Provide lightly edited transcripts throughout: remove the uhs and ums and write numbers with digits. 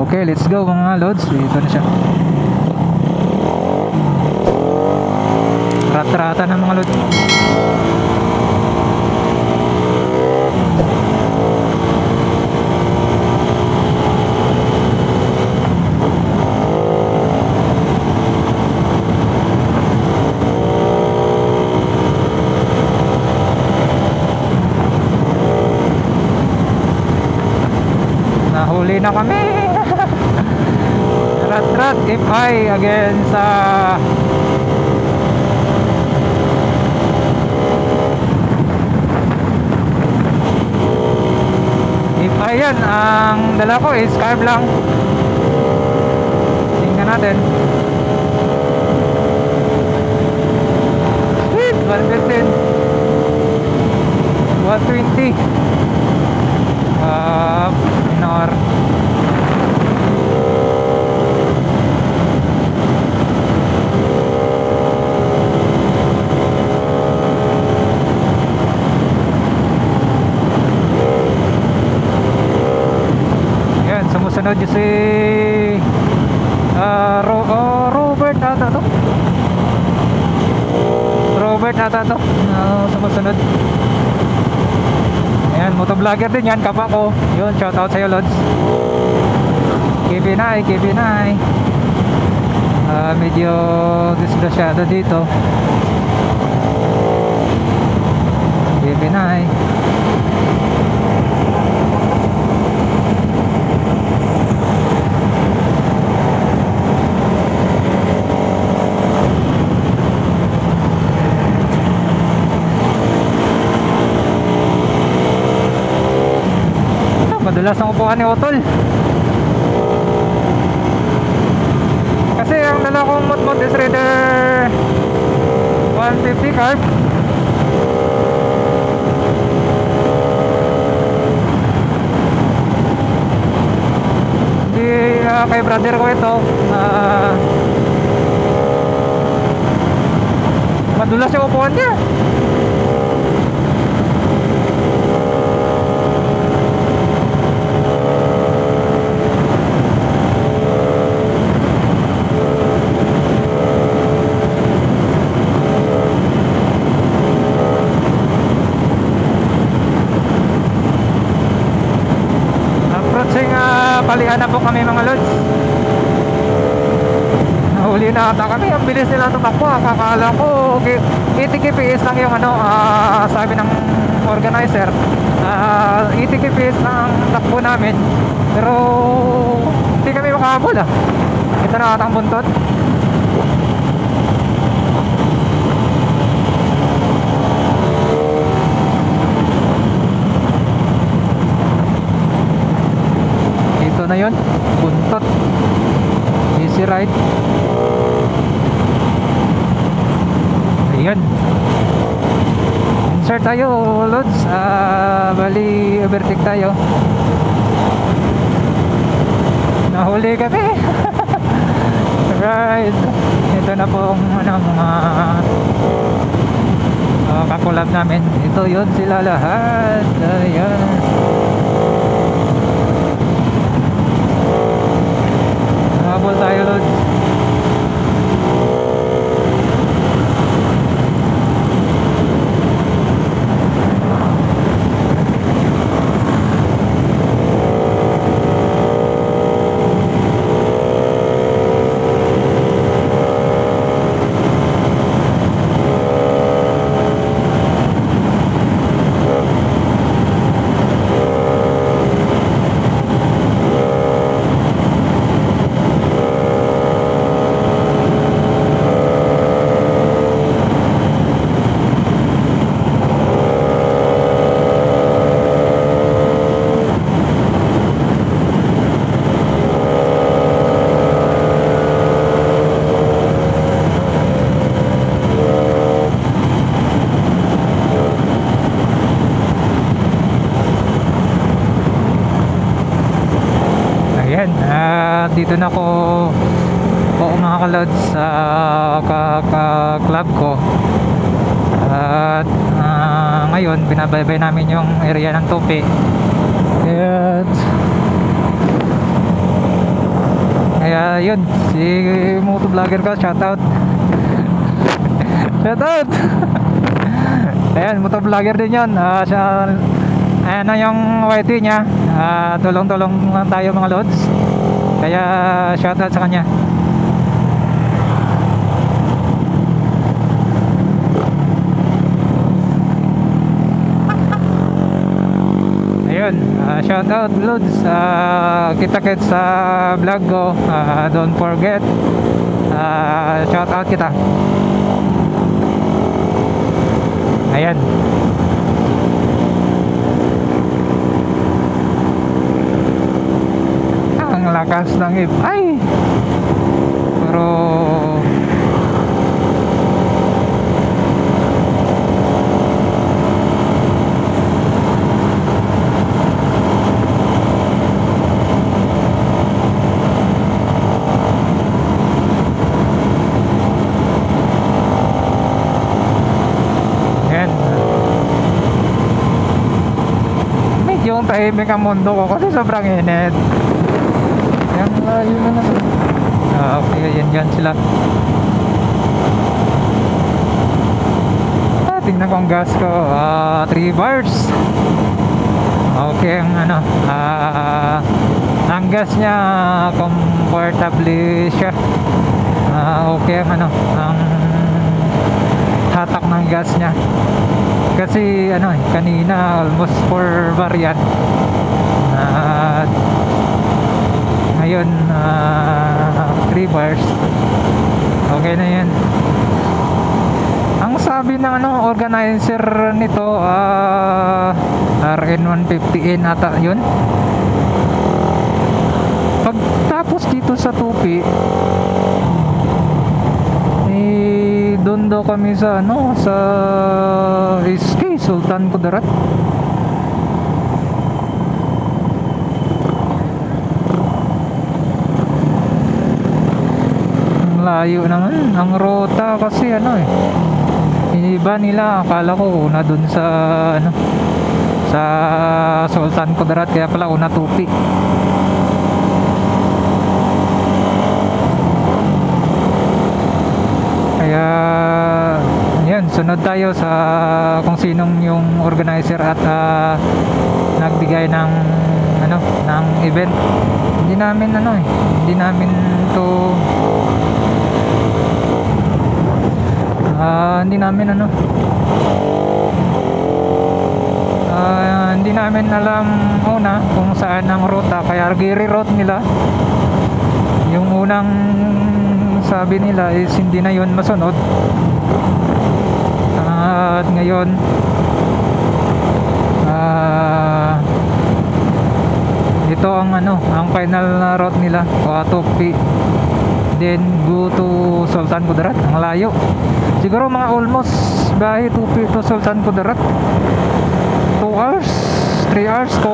Okay, let's go mga lods. Dito na siya. Rat-rata na mga lods. Nahuli na kami. Rat-rat FI again sa FI yan. Ang dala ko is carb lang. Tingnan natin. Sweet, 115 120 minor. Yan, sumusunod yung si Robert ata to. Robert ata to. Sumusunod. Ayan, motovlogger din yan, kapwa ko. Yun, shoutout sa'yo, Lods. Kibinay. Medyo disgrasyado dito. Kibinay. Madalas ang upuan ni Otol. Kasi ang dala kong Motmot is Raider 150 carb. Hindi kay brother ko ito. Madulas yung upuan niya. Palihan na po kami mga lods. Nahuli na ata kami. Ang bilis nila tumakbo. Kakala ko 80 kps lang yung sabi ng organizer. 80 kps lang ang takbo namin. Pero hindi kami makahabol Ito na ata ang buntot. Na yun, buntot, easy ride. Ayan, insert tayo, Lods. Bali overtake tayo. Nahuli kami. Right, ito na po mga kakulab namin. Ito yun sila lahat. Ayan. Habol tayo, Lods. Dito na ako mga ka-lods sa club ko. At ngayon binabaybay namin yung area ng Tupi. At Kaya yun, si motovlogger ko, shoutout. Shoutout. Ayan, motovlogger din yun. Siya, ayan na yung YT niya. Tulong-tulong lang tayo mga lods. Kaya shoutout sa kanya. Ayun, shoutout lods. Kita-kits sa vlog ko. Don't forget, shoutout kita. Ayan. Ang lakas ng ay. Pero yung tahimik ang mundo ko kasi sobrang init. Yan, layo na naman. Okay, yan sila. Tingnan ko ang gas ko. 3 bars. Okay, ang ano, ang gas niya comfortably siya. Okay ang ano, ang hatak ng gas niya. Kasi ano kanina almost 4 bar yan. Ngayon 3 bars. Okay na yan. Ang sabi ng ano organizer nito RN150N ata yun. Pagtapos dito sa Tupi doon daw kami sa ano sa SK Sultan Kudarat. Ang layo naman ang ruta kasi ano iba nila akala ko una doon sa ano sa Sultan Kudarat kaya pala una Tupi. Kaya yan, sunod tayo sa kung sinong yung organizer at nagbigay ng ano ng event. Hindi namin ano hindi namin to hindi namin ano hindi namin alam una kung saan ang ruta kaya re-route nila. Yung unang sabi nila is hindi na yun masunod. At ngayon ito ang ano ang final na route nila Tupi then go to Sultan Kudarat. Ang layo siguro mga almost bahay Tupi to Sultan Kudarat 2 hours 3 hours kung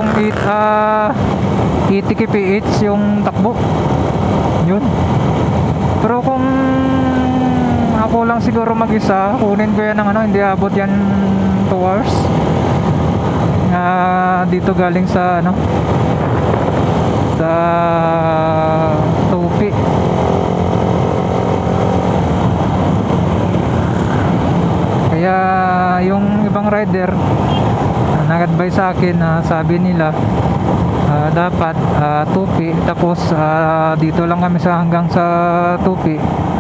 80 kph yung takbo yun. Pero kung ako lang siguro mag-isa, kunin ko yan ng ano, hindi abot yan 2 hours. Dito galing sa ano, sa Tupi. Kaya yung ibang rider nag-advise sa akin na sabi nila dapat Tupi tapos dito lang kami sa hanggang sa Tupi.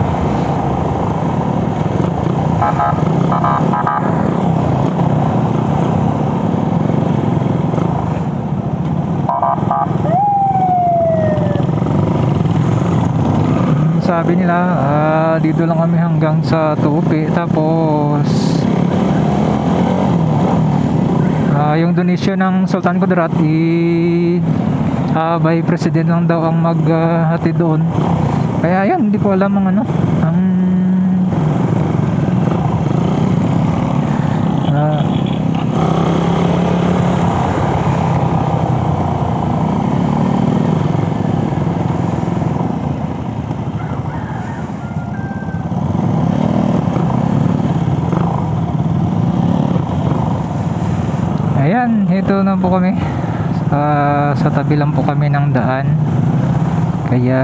Sabi nila dito lang kami hanggang sa Tupi tapos yung donation ng Sultan Kudarat by President lang daw ang maghati doon. Kaya yan, hindi ko alam ang ano ang ayan, ito na po kami sa tabi lang po kami ng daan Kaya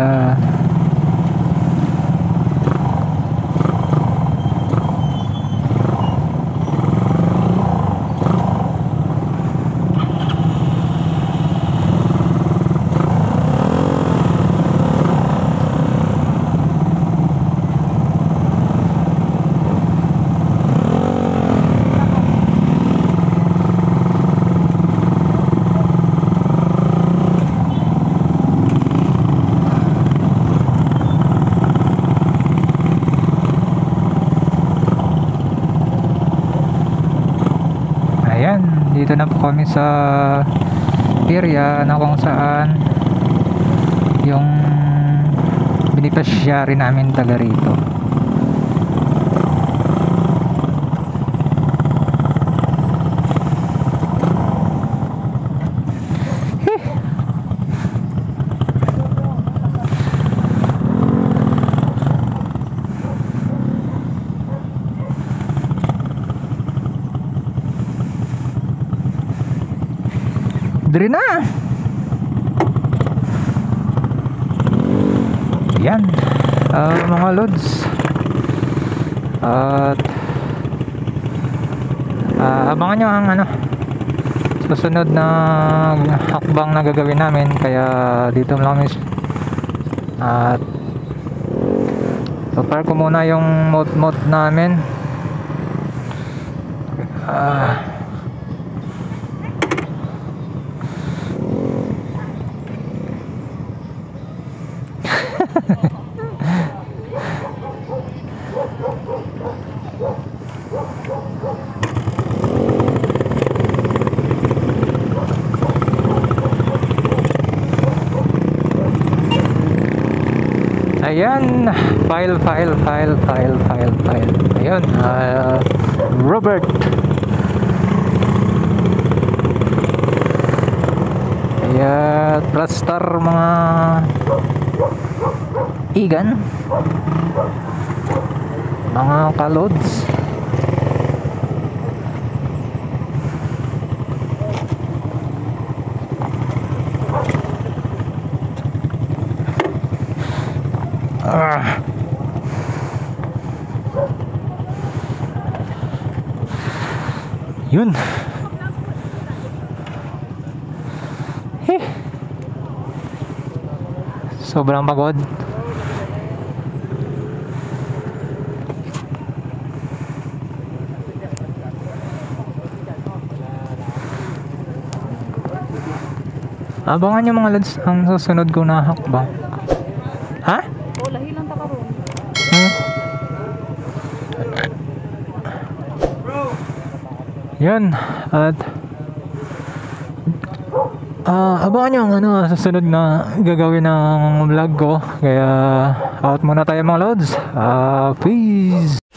ayan, dito na po kami sa area na kung saan yung beneficiary namin taga rito. Diri na. Yan. Mga lods. At abangan nyo ang susunod na hakbang na gagawin namin. Kaya dito lang at prepare ko muna yung mot namin. Ayan, file. Ayun, Robert. Ayan, Plastar mga igan, mga kalods. Yun. Sobrang pagod. Abangan yung mga lads ang susunod ko na hakbang. Ha? Oh, lahi lang ta karon. Yan. At abangan nyo ang susunod na gagawin ng vlog ko. Kaya out muna tayo mga lods. Peace.